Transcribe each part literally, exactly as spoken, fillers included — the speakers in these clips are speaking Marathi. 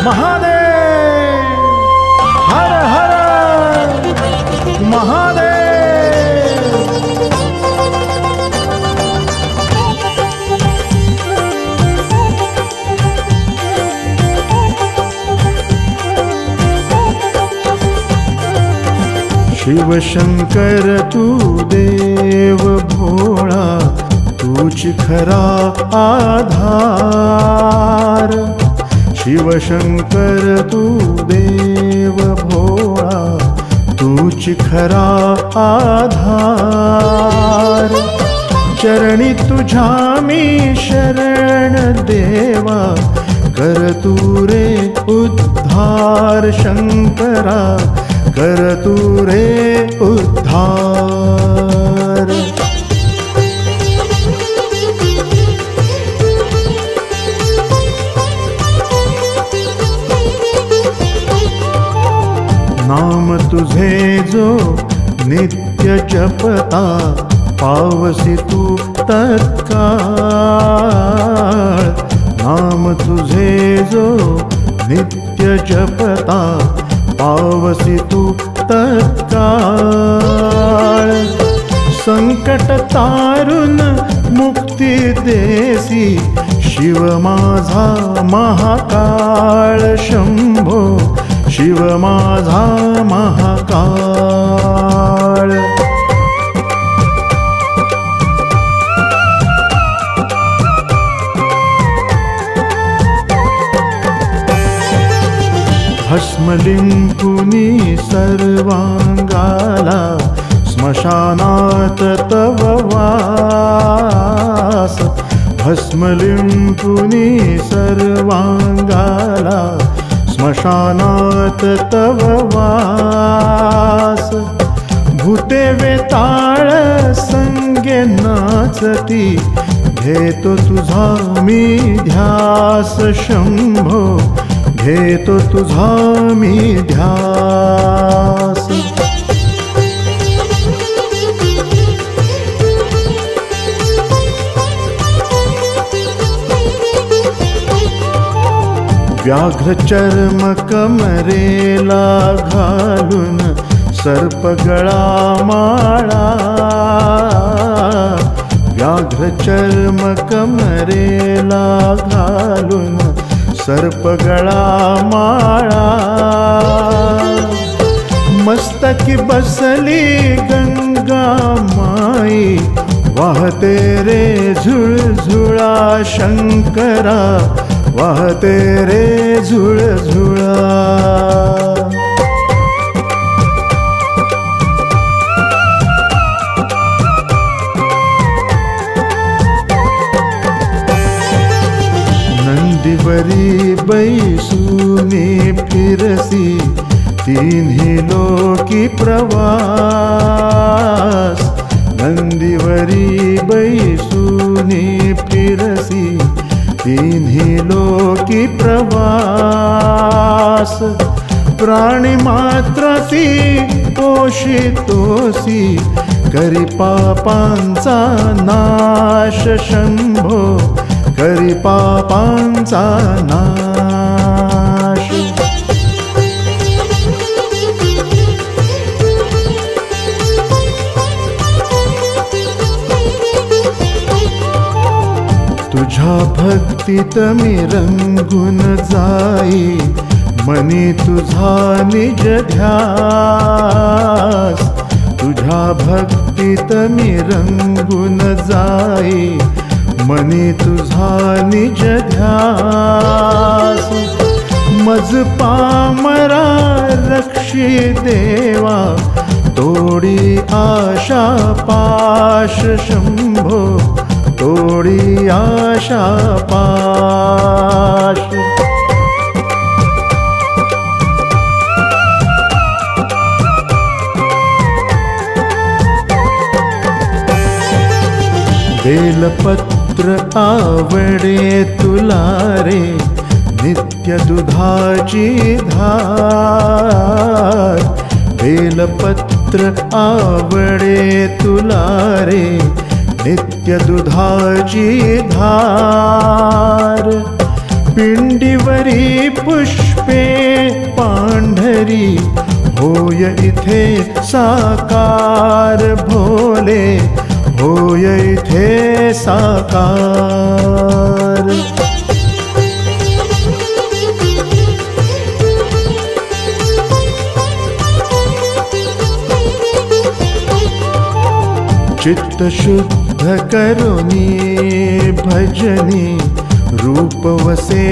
महादेव हर हर महादेव। शिव शंकर तू देव भोळा, तूच खरा आधार। शिव शंकर तू देव भोळा, तूच खरा आधार। चरणी तुझ्या मी शरण देवा, कर तू रे उद्धार शंकरा, कर तू रे उद्धार। नाम तुझे जो नित्य जपता, पावसी तू तत्काळ। नाम तुझे जो नित्य जपता, पावसी तू तत्काळ। संकट तारुन मुक्ती देसी, शिव माझा महाकाळ शंभो, शिव माझा महाकाळ। भस्मलिंपुनी सर्वांगाला, स्मशानात तव वास। भस्मलिंपुनी सर्वांगाला, स्मशानात तव वास। भूते वेताळ संगे नाचती, घेतो तुझा मी ध्यास शंभो, घेतो तुझा मी ध्यास। व्याघ्र चर्म कमरेला घालून, सर्प गळा माळा। व्याघ्र चर्म कमरेला घालून, सर्प गळा माळा। मस्तकी बसली गंगा माई, वाहते रे झुळझुळा शंकरा, वाहते रे झुळझुळा। नंदीवरी बैसूनी फिरसी, तिन्ही लोकी प्रवास। नंदीवरी बैसूनी फिरसी, तिन्ही लोकी प्रवास। प्राणी मात्रसी पोषितोसी, करी पापांचा नाश शंभो, करी पापांचा नाश। तुझ्या भक्तीत मी रंगून जाई, मनी तुझा निज ध्यास। तुझ्या भक्तीत मी रंगून जाई, मनी तुझा निज ध्यास। मज पामरा रक्षी देवा, तोडी आशा पाश शंभो, तोडी आशा पाश। बेलपत्र आवडे तुला रे, नित्य दुधाची धार। बेलपत्र आवडे तुला रे, नित्य दुधाची धार। पिंडीवरी पुष्पे पांढरी होय इथे साकार भोले, होय इथे साकार। चित्त शुद्ध करुनी भजनी रूप वसे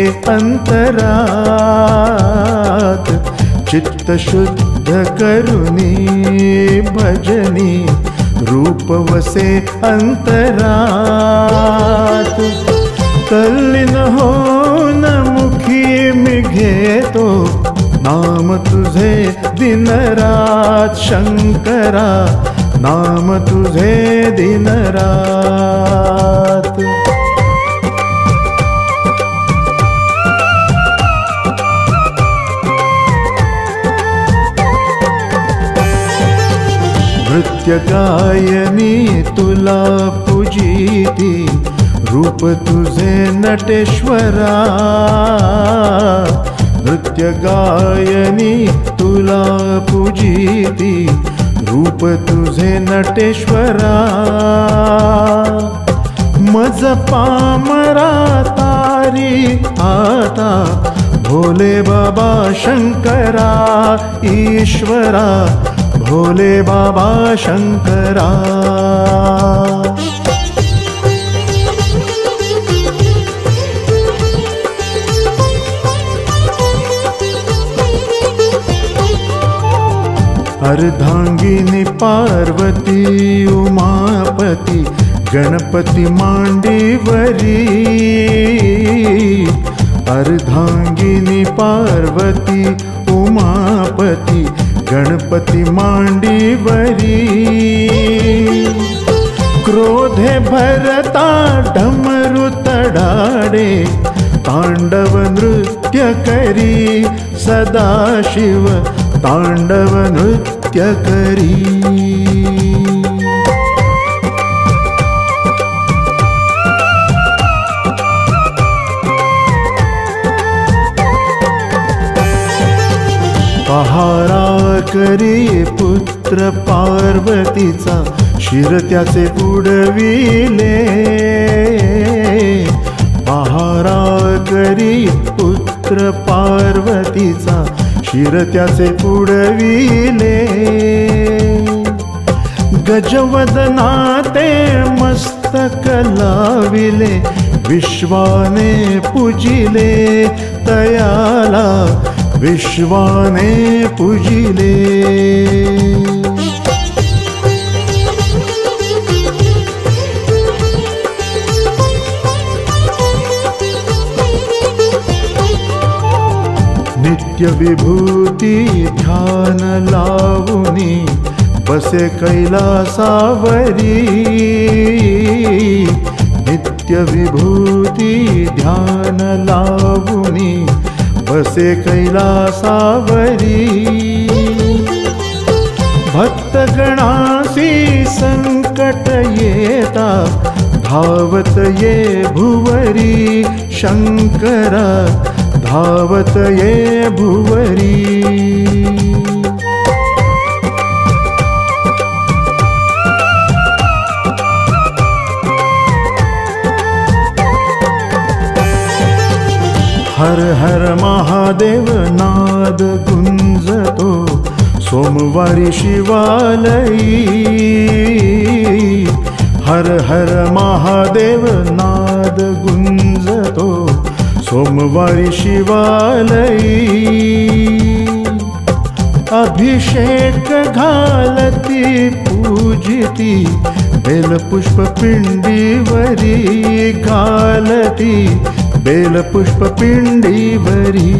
अंतरात। चित्त शुद्ध करुनी भजनी रूप वसे अंतरात। तल्लीन होऊन मुखी मी घेतो नाम तुझे दिन रात शंकरा, नाम तुझे दिन रात। नृत्य गायनी तुला पूजिती रूप तुझे नटेश्वरा। नृत्य गायनी तुला पूजिती रूप तुझे नटेश्वरा। मज पामरा तारी आता भोले बाबा शंकरा ईश्वरा, भोले बाबा शंकरा। अर्धांगिनी पार्वती उमापति गणपति मांडीवरी। अर्धांगिनी पार्वती उमापति गणपति मांडीवरी। क्रोधे भरता डमरू तडाडे तांडव नृत्य करी सदाशिव, तांडव नृत्य करी। पहारा करी पुत्र पार्वतीचा शिर त्याचे उडविले। पहारा करी पुत्र पार्वतीचा शिर त्याचे उडविले। गजवदनाते मस्तक लाविले विश्वाने पूजिले तयाला, विश्वाने पूजिले। नित्य विभूती ध्यान लावुनी बसे कैलासावरी। नित्य विभूती ध्यान लावुनी बसे कैलासावरी। भक्तगणासी संकट येता धावत ये भुवरी शंकरा, धावत ये भुवरी। हर हर महादेव नाद गुंजतो सोमवारी शिवालयी। हर हर महादेव नाद गुंजतो सोमवारी शिवालयी। अभिषेक घालती पूजिती बेलपुष्प पिंडीवरी घालती, बेलपुष्प पिंडीवरी।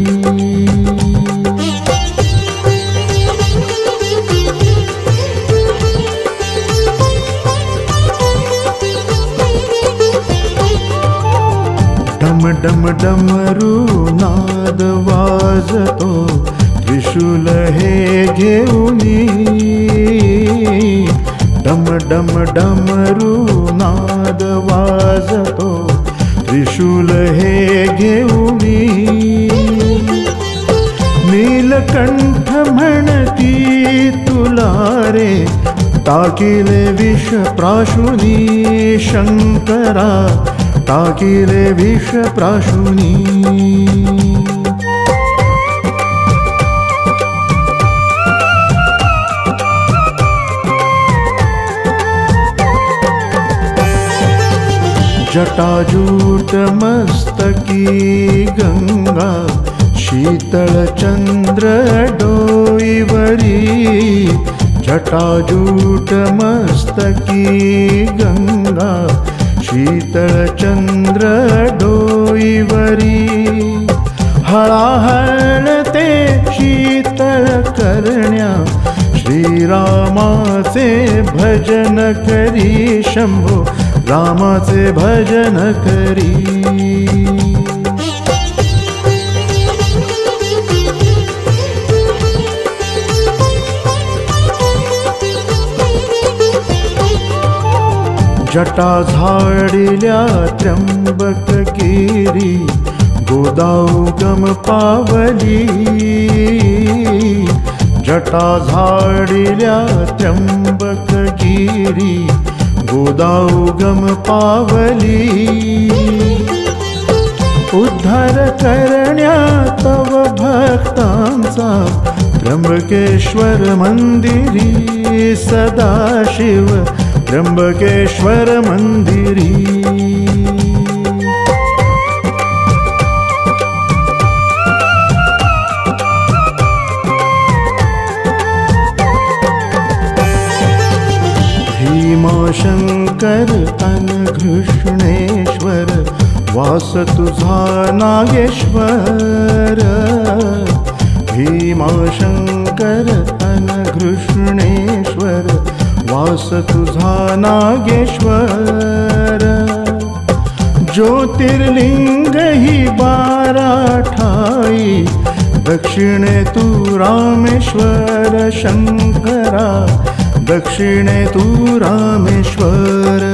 डम डम डमरू नाद वाजतो त्रिशूल हे घेऊनी। डम डम डमरू नाद वाजतो त्रिशूल हे घेऊनी। नीलकंठ म्हणती तुला रे, टाकिले विष प्राशुनी शंकरा, टाकिले विष प्राशुनी। जटाजूट मस्तकी गंगा, शीतल चंद्र डोईवरी, जटाजूट मस्तकी गंगा, शीतल चंद्र डोईवरी। हळाहळते शीतल करण्या, श्रीरामाचे भजन करी शंभो, रामाचे भजन करी। जटा झाडिल्या त्र्यंबकगिरी, गोदाउगम पावली, जटा झाडिल्या त्र्यंबकगिरी, गोदाउगम पावली। उद्धार करण्या तव भक्तांचा, त्र्यंबकेश्वर मंदिरी सदाशिव, त्र्यंबकेश्वर मंदिरी। भीमाशंकर अनघृष्णेश्वर, वास तुझा नागेश्वर। भीमाशंकर अनघृष्णेश्वर, वास तुझा नागेश्वर। ज्योतिर्लिंग ही बारा ठाई, दक्षिणे तू रामेश्वर शंकरा, दक्षिणे तू रामेश्वर।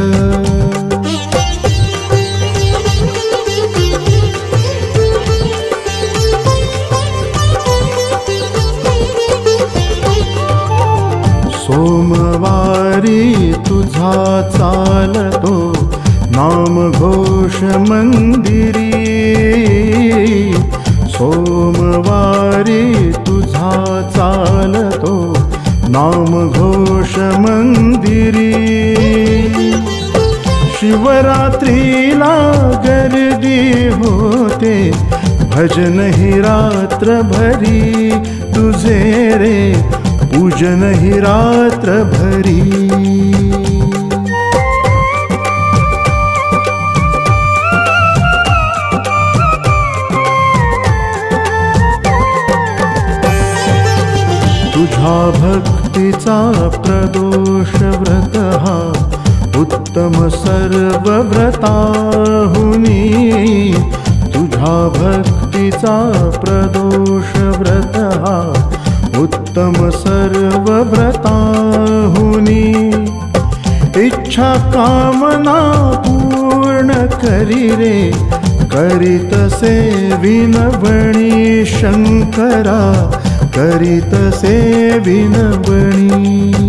सोमवारी तुझा चालतो, नाम घोष मंदिरी। सोमवारी तुझा चालतो, नाम घोष मंदिरी। शिवरात्रीला गर्दी होते, भजन ही रात्र भरी तुझे रे, पूजन ही रात्र भरी। तुझा भक्तीचा प्रदोष व्रत हा, उत्तम सर्व व्रताहुनी। तुझा भक्तीचा प्रदोष व्रत हा, उत्तम सर्व व्रताहुनी। इच्छा कामना पूर्ण करी रे, करीत से विनवणी शंकरा, करीत से विनवणी।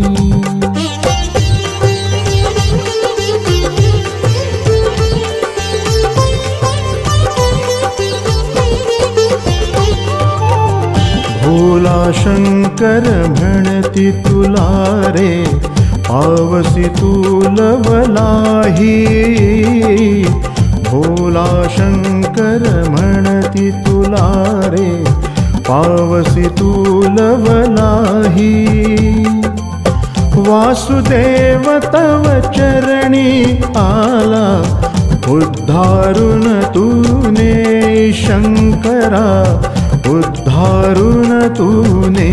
भोला शंकर म्हणती तुला रे, पावसी तू लवलाही। भोला शंकर म्हणती तुला रे, पावसी तू लवलाही। वासुदेव तव चरणी आला, उद्धारुन तूने शंकरा, उद्धारुन तूने।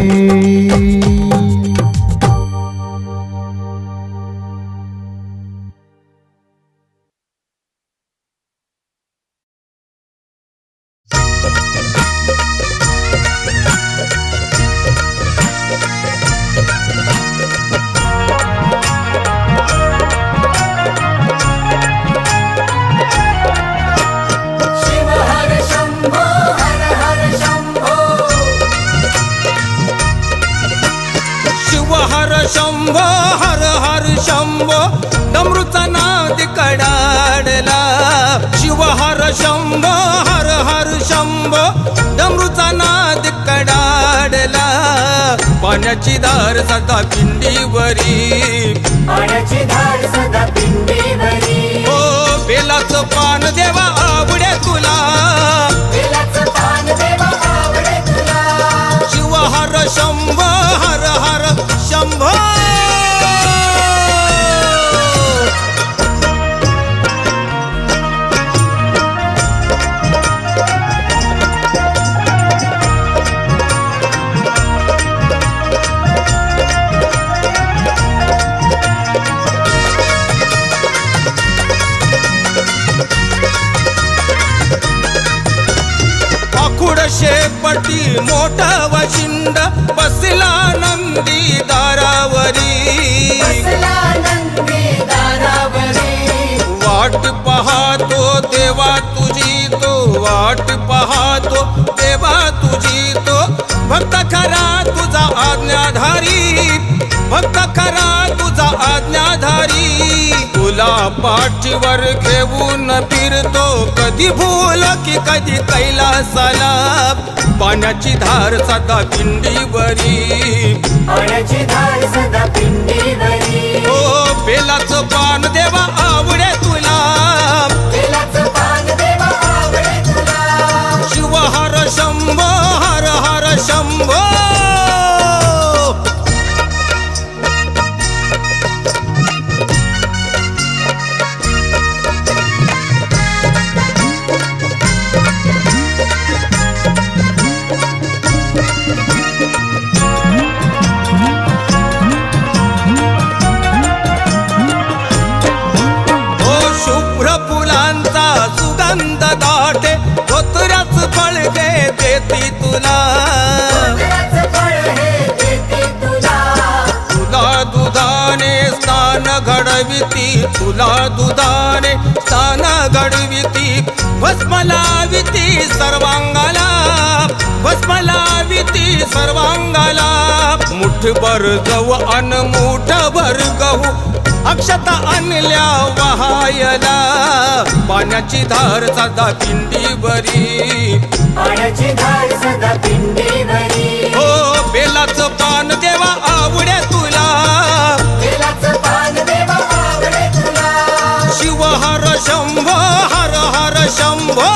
शिव हर शंभो, हर हर शंभो। शंभो डमरूचा नाद कडाडला शिव हर शंभो हर हर शंभो डमरूचा नाद कडाडला पाण्याची धार सदा पिंडीवरी पाण्याची धार सदा पिंडीवरी ओ बेलाचं पान देवा आवडे तुला बेलाचं पान देवा आवडे तुला शिव हर शंभो हर हर शंभो शेपटी मोठा वशिंड बसला नंदी दारावरी बसला नंदी दारावरी वाट पाहतो देवा तुझी तो वाट पाहतो देवा तुझी तो भक्त खरा तुझा आज्ञाधारी भक्त खरा तुझा आज्ञाधारी तुला पाठीवर घेऊन फिरतो कधी भूल की कधी कैलासाला पाण्याची धार सदा पिंडीवरी पाण्याची धार सदा पिंडीवरी ओ बेलाचं पान देवा आवडे तुला बेलाचं पान देवा आवडे तुला शिव हर शंभो हर हर शंभो सुगंध दाटे धोत्र्याच फळ घे देती तुला तुला दुधाने स्नान घडविती तुला दुधाने स्नान घडविती भस्म लाविती सर्वांगाला भस्म लाविती सर्वांगाला मुठभर गहू अन मुठभर गहू अक्षता आणल्या वहायला पाण्याची धार सदा पिंडीवरी पाण्याची धार सदा पिंडीवरी हो बेलाचं पान देवा आवडे तुला बेलाचं पान देवा आवडे तुला शिव हर शंभो हर हर शंभो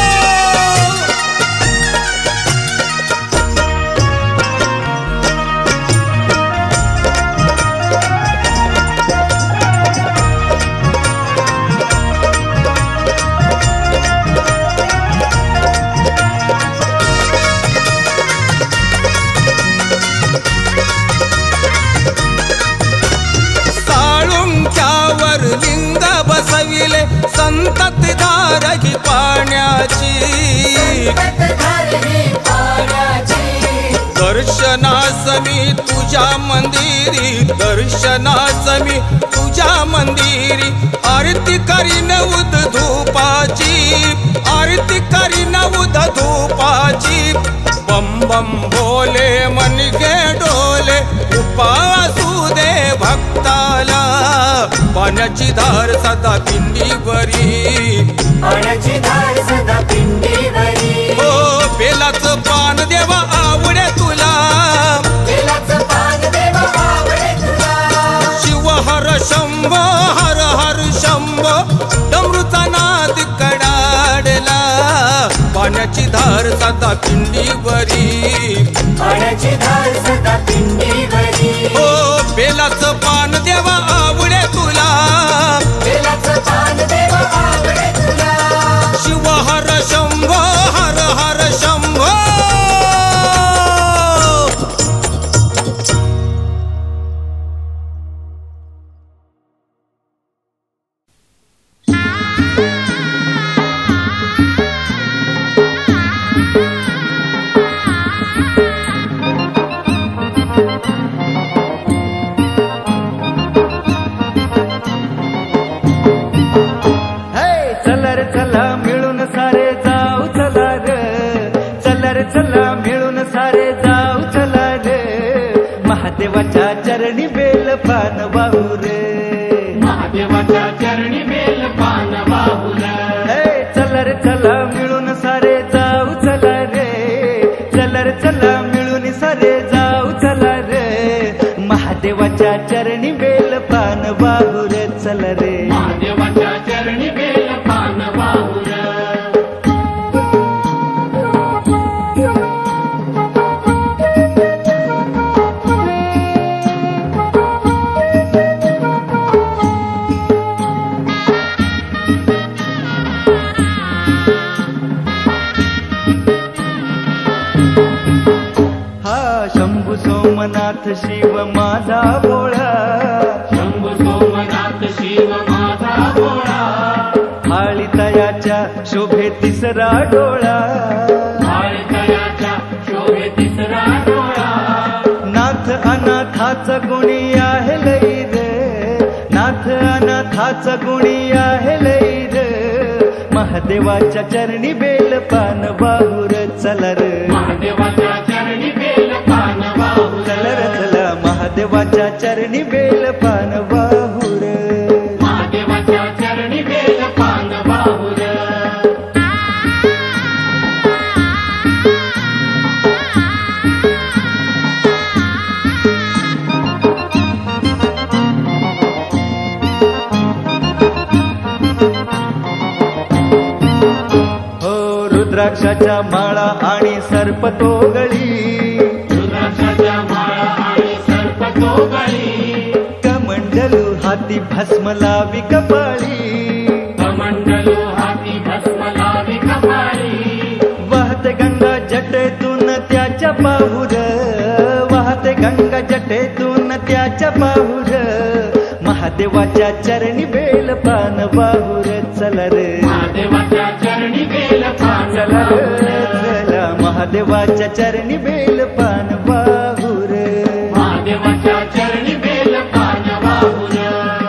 लिंग बसविले संतत धार ही पाण्याची दर्शनासमी तुझ्या मंदिरी दर्शनासमी तुझ्या मंदिरी आरती करीन उद धूपाची आरती करीन उद धूपाची बम बम भोले मन गे डोले उपासू दे भक्ताला पाण्याची धार सदा पिंडीवरी पाण्याची धार सदा पिंडीवरी हो बेलाचं पान देवा आवडे तुला बेलाचं पान देवा आवडे तुला शिव हर शंभो हर हर शंभो डमरूचा नाद कडाडला पाण्याची धार सदा पिंडीवरी पाण्याची धार सदा पिंडीवरी हो बेलाचं पान देवा आवडे तुला बेलाचं पान देवा आवडे तुला शिव हर शंभो हर हर शंभो देवाच्या चरणी बेल पान वाहू रे चला मिळून सारे जाऊ चला रे, चला रे चला मिळून सारे जाऊ चला रे, महादेवाच्या चरणी बेल पान वाहू रे, चला रे महादेवाच्या चरणी बेल पान वाहू रे. शंभू सोमनाथ शिव माझा भोळा, शंभू सोमनाथ शिव माझा भोळा, हाळी तयाच्या शोभे तिसरा डोळा, तयाच्या शोभे तिसरा डोळा, नाथ अनाथाचा गुणी आहे लई रे, नाथ अनाथाचा गुणी आहे लई रे, महादेवाच्या चरणी बेल पान वाहू रे, चला रे महादेवाच्या चरणी बेल पान वाहू चला रे चला, महादेवाच्या चरणी बेल पान वाहू रे, महादेवाच्या चरणी बेल पान वाहू रे. हो रुद्राक्षाच्या माळा आणि सर्पतोगळी, रुद्राक्षाच्या माळा आणि सर्पतोगळी, कमंडलू हाती भस्म लावी कपाळी, कमंडलू हाती भस्म लावी कपाळी, वाहते गंगा जटेतून त्याच्या पाहुर, वाहते गंगा जटेतून त्याच्या पाहुर, महादेवाच्या चरणी बेल पान वाहू रे, चला रे महादेवाच्या चरणी बेल पान चला वाहू रे रे. चला, महादेवाच्या चरणी बेल पान वाहू रे, महादेवाच्या चरणी बेल पान वाहू रे.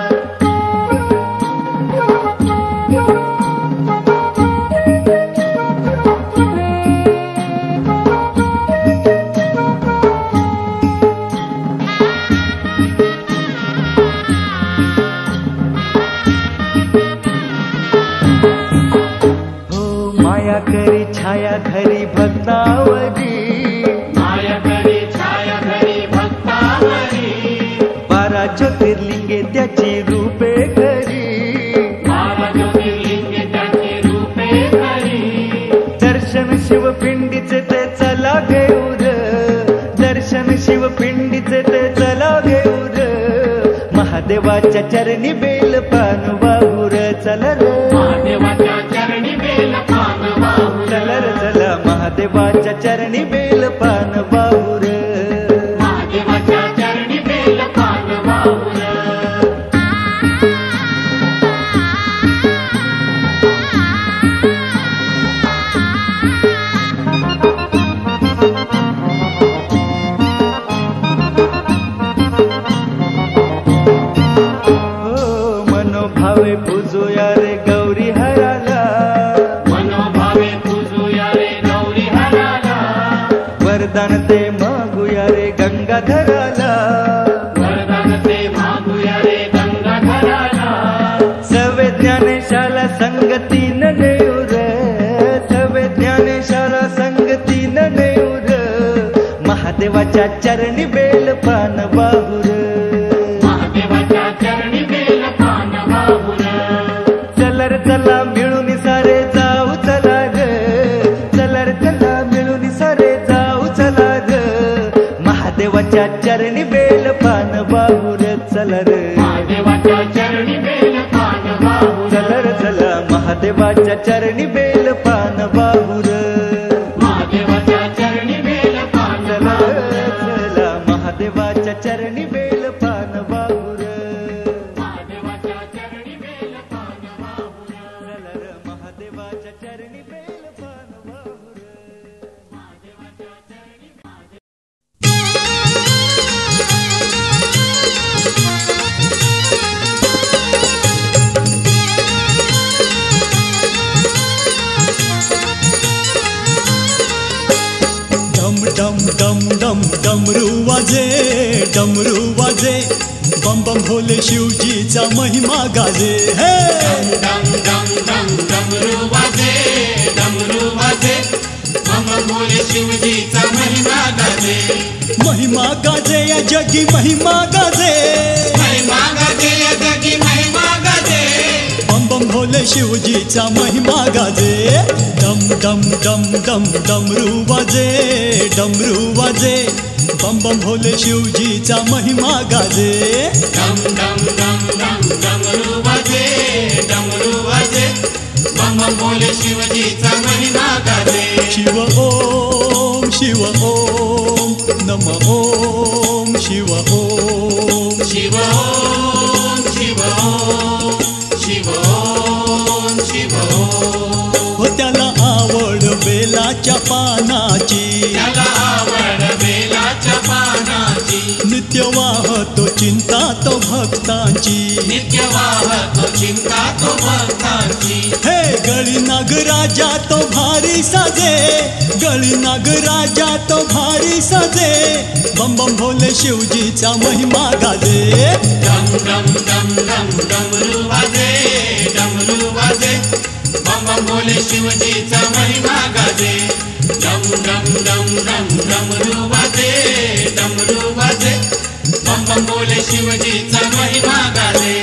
माया करी छाया घरी भक्तावरी, माया करी छाया घरी भक्तावरी, बारा ज्योतिर्लिंगे त्याची रूपे घरी, बारा ज्योतिर्लिंगे त्याची रूपे घरी, दर्शन शिवपिंडीचे ते चला घेऊ रे, दर्शन शिवपिंडीचे ते चला घेऊ रे, महादेवाच्या चरणी बेल पान वाहू रे, चला रे महादेवाच्या चरणी बेल पान वाहू रे. चला रे चला, महादेवाच्या चरणी बेल पान वाहू रे, महादेवाच्या चरणी बेल पान वाहू रे. हो मनोभावे पूजूया रे गौरी हराला, मनोभावे पूजूया रे गौरी हराला, वरदान ते मागूया रे गंगाधराला, वरदान ते मागूया रे गंगाधराला, सवे ज्ञानेशाला संगतीन नेऊ रे, सवे ज्ञानेशाला संगतीन नेऊ रे, महादेवाच्या चरणी बेल पान वाहू रे, महादेवाच्या चरणी बेल पान वाहू रे. चला रे चला मिळून सारे जाऊ चला ग, चला रे चला मिळून सारे जाऊ चला ग, महादेवाच्या चरणी बेल पान वाहू रे, चला रे महादेवाच्या चरणी बेल पान वाहू रे. चला रे चला, महादेवाच्या चरणी बेल पान वाहू रे, महादेवाच्या चरणी बेल पान चला वाहू रे रे. चला, महादेवाच्या चरणी बेल पान वाहू रे, महादेवाच्या चरणी बेल पान वाहू रे. चला रे महादेवाच्या चरणी बेल पान वाहू रे. महादेवाच्या चरणी डम डम डम डमरू वाजे डमरू वाजे बम बम भोले शिवजीचा महिमा गाजे हे डम डम डम डमरू वाजे जगी महिमा गाजे, महिमा गाजे जगी महिमा गाजे, बम बम भोले शिवजीचा महिमा गाजे. डम डम डम डम डमरू वाजे, डमरू वाजे, बम बम भोले शिवजीचा महिमा गाजे. डम डम डम डम डमरू वाजे, डमरू वाजे, बम बम भोले शिवजीचा महिमा गाजे. शिव ओम शिव ओम नम ओम शिव ओम. शिव ओम शिव ओम शिव ओम शिव ओम. हो त्याला आवड बेलाच्या पानाची, त्याला आवड बेलाच्या पानाची, नित्य वाहतो चिंता तो भक्तांची. नित्य वाहतो चिंता तो भक्तांची. हे गळी नागराजा तो भारी साजे, गळी नागराजा तो भारी साजे, बम बम भोले शिवजीचा महिमा गाजे. डम डम डम डम डमरू वाजे, डमरू वाजे, बम बम भोले शिवजीचा महिमा गाजे. डम डम डम डम डमरू वाजे, डमरू वाजे, बम बम भोले शिवजीचा महिमा गाजे.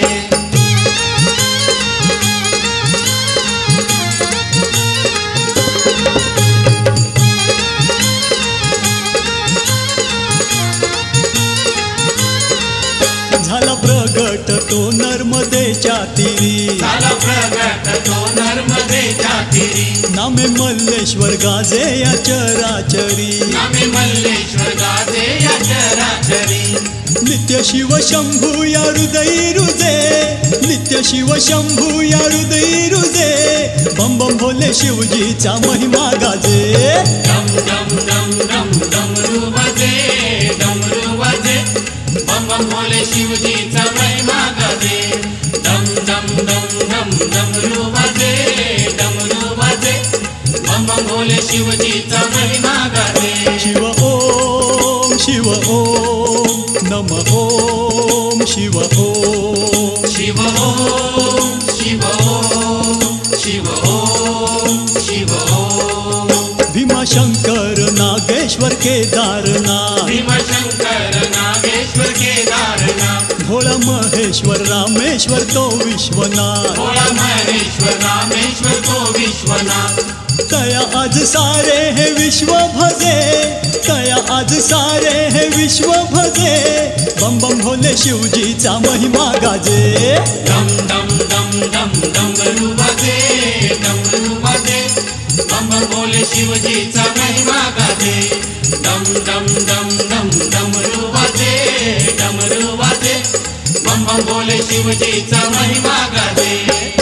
झाला प्रगट तो नर्मदेच्या तीरी, झाला प्रगट तो नर्मदेच्या तीरी, नामे मल्लेश्वर गाजे या चराचरी. नामे मल्लेश्वर गाजे या चराचरी. नित्य शिव शंभू या हृदयी रुजे, नित्य शिव शंभू या हृदयी रुजे, बम बम भोले शिवजीचा महिमा गाजे. डम डम डम डम डमरू वाजे, डमरू वाजे, बम बम भोले शिवजीचा महिमा गाजे. डम डम डम डम डमरू वाजे, डमरू वाजे, बम बम भोले शिवजीचा महिमा गाजे. शिव ओम शिव ओम नम ओम शिव ओम. शिव ओम शिव ओम शिव ओम शिव ओम. भीमाशंकर नागेश्वर केदारनाथ, भीमशंकर नागेश्वर केदारनाथ, भोळा महेश्वर रामेश्वर तो विश्वनाथ. भोळा महेश्वर रामेश्वर तो विश्वनाथ. तया आज सारे हे विश्व भजे, तया आज सारे हे विश्व भजे, बम बम भोले शिवजीचा महिमा गाजे. डम डम डम डम डमरू वाजे, डमरू वाजे, बम बम भोले शिवजीचा महिमा गाजे. डम डम डम डम डमरू वाजे, डमरू वाजे, बम बम भोले शिवजीचा महिमा गाजे.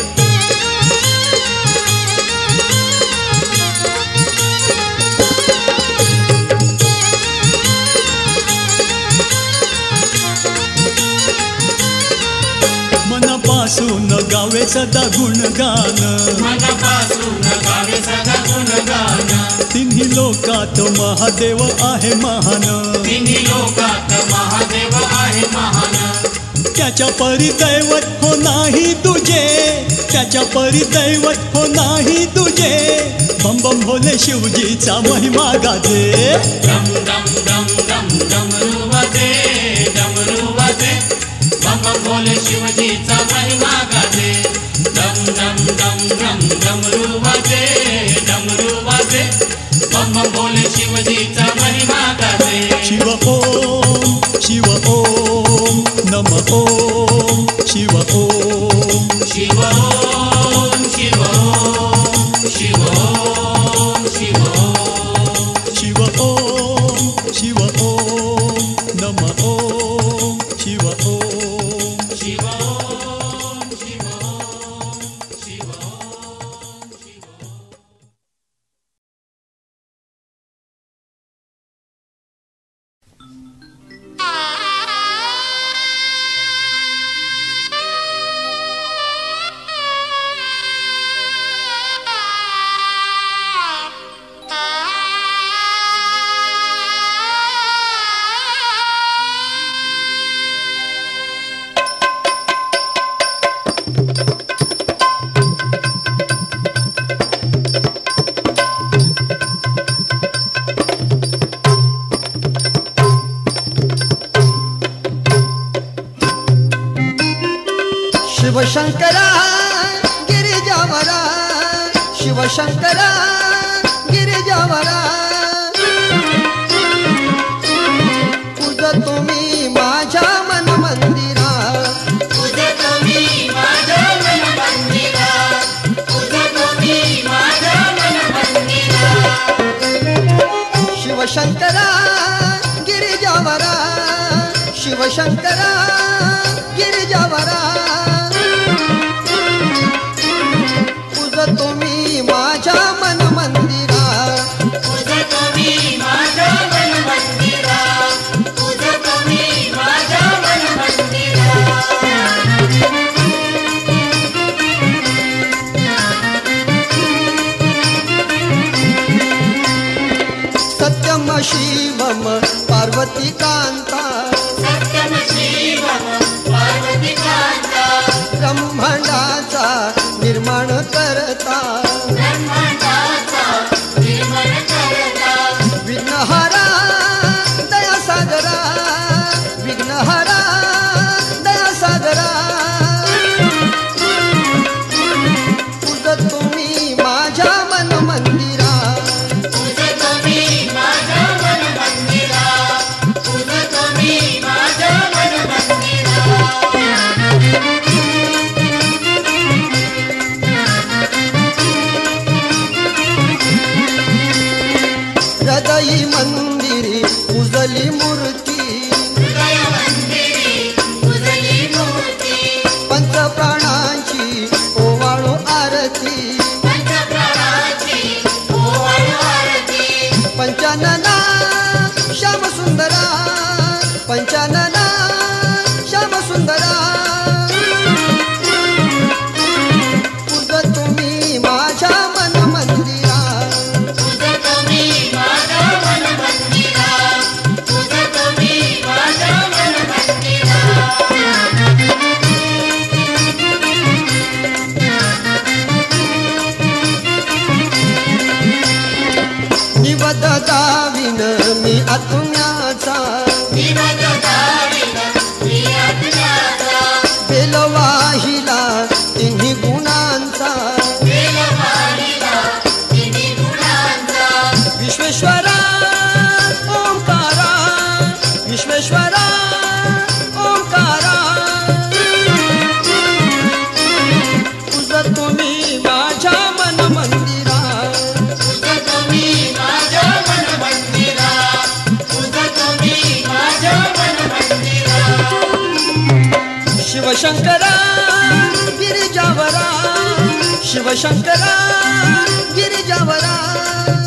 मनापासून गावे सदा गुणगान, मनापासून गावे सदा गुणगान. तिन्ही लोकात महादेव आहे महान, तिन्ही लोकात महादेव आहे महान. त्याच्या परी दैवत हो नाही तुझे, त्याच्या परी दैवत हो नाही तुझे, बम बम भोले शिवजीचा महिमा गाजे. डम डम डम डम डमरू वाजे, डमरू वाजे, बम बम भोले शिवजीचा महिमा गाजे. डम डम डम डम डमरू वाजे, डमरू वाजे, बम बम भोले शिवजीचा महिमा गाजे. शिव ओम शिव ओम नम ओम शिव ओम. शिव ओम शिव ओम शिव ओम शिव ओम. शिव ओम शिव ओम नम ओम शिव ओम. शिव ओम शिव ओम शिव ओम शिव ओम. शिवशंकरा गिरिजावरा शिवशंकरा गिरिजावरा पूजतो मी माझ्या मन मंदिरा पूजतो मी माझ्या मन मंदिरा पूजतो मी माझ्या मन मंदिरा शिवशंकरा गिरिजावरा शिवशंकरा गिरिजावरा पूजतो मी माझ्या मन मंदिरा पूजतो मी माझ्या मन मंदिरा पूजतो मी माझ्या मन मंदिरा सत्यम शिवम पार्वती कांता सत्यम शिवम पार्वती कांता ब्रह्मांडाचा निर्माण करता ब्रह्मांडाचा निर्माण करता विघ्नहारा दयासागरा विघ्नहारा दयासागरा पूजतो मी माझ्या मन मंदिरा पूजतो मी माझ्या मन मंदिरा पूजतो मी माझ्या मन मंदिरा हृदयी मंदिरी पूजली मूर्ती हृदय मंदिरी पूजली मूर्ती पंचप्राणांची ओवाळू आरती पंचप्राणाची ओवाळू आरती पंचानना श्याम सुंदरा पंचानना श्याम सुंदरा पूजतो मी माझ्या मन मंदिरा पूजतो मी माझ्या मन मंदिरा पूजतो मी माझ्या मन मंदिरा निवद दाविन मी आत्म्याचा निवद दाविन मी आत्म्याचा बेलवाहिला तिन्ही गुणांचा वेलवाहिला तिन्ही गुणांचा विश्वेश्वरा ओंकारा विश्वेश्वरा ओंकारा पूजतो मी माझ्या मन मंदिरा पूजतो मी माझ्या मन मंदिरा पूजतो मी माझ्या मन मंदिरा शिवशंकरा गिरिजावरा शिवशंकरा गिरिजावरा